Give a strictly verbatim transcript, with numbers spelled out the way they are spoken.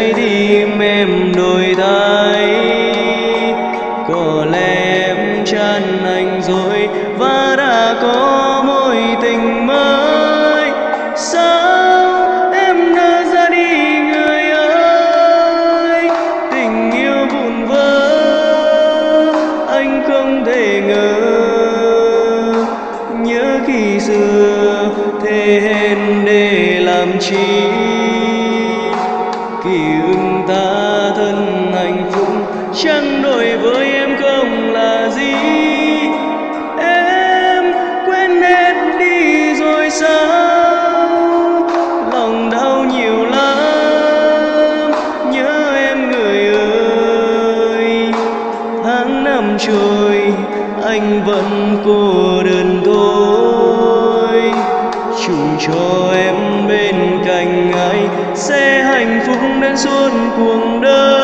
trái tim em đổi thay. Có lẽ em chán anh rồi và đã có mối tình mới. Sao em đã ra đi người ơi, tình yêu vụn vỡ anh không thể ngờ. Nhớ khi xưa thề hẹn để làm chi, ký ức ta thân hạnh phúc chẳng đổi với em không là gì. Em quên hết đi rồi sao, lòng đau nhiều lắm nhớ em người ơi. Tháng năm trôi anh vẫn cô đơn thôi, chung cho em bên cạnh anh sẽ hạnh phúc đến suốt cuộc đời.